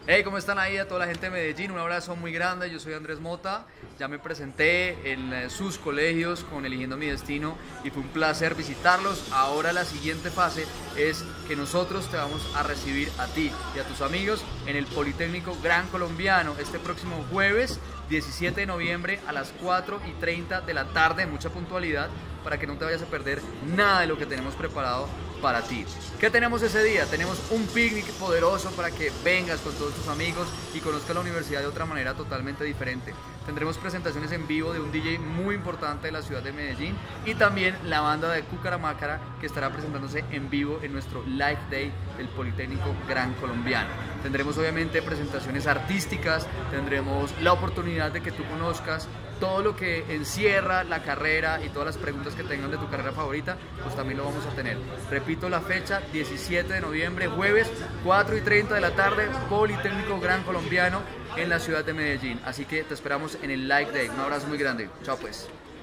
Hey, ¿cómo están ahí a toda la gente de Medellín? Un abrazo muy grande, yo soy Andrés Mota, ya me presenté en sus colegios con Eligiendo mi Destino y fue un placer visitarlos. Ahora la siguiente fase es que nosotros te vamos a recibir a ti y a tus amigos en el Politécnico Gran Colombiano este próximo jueves 17 de noviembre a las 4:30 de la tarde, mucha puntualidad para que no te vayas a perder nada de lo que tenemos preparado para ti. ¿Qué tenemos ese día? Tenemos un picnic poderoso para que vengas con todos tus amigos y conozcas la universidad de otra manera totalmente diferente. Tendremos presentaciones en vivo de un DJ muy importante de la ciudad de Medellín y también la banda de Cucaramácara que estará presentándose en vivo en nuestro Live Day del Politécnico Gran Colombiano. Tendremos obviamente presentaciones artísticas, tendremos la oportunidad de que tú conozcas todo lo que encierra la carrera y todas las preguntas que tengan de tu carrera favorita, pues también lo vamos a tener. Repito la fecha, 17 de noviembre, jueves, 4:30 de la tarde, Politécnico Gran Colombiano en la ciudad de Medellín. Así que te esperamos en el Live Day. Un abrazo muy grande. Chao pues.